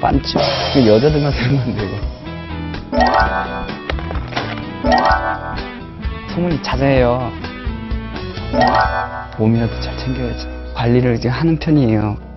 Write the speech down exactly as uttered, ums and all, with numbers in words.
많죠. 여자들만 쓰는 건데 이거. 소문이 자자해요. 몸이라도 잘 챙겨야지. 관리를 이제 하는 편이에요.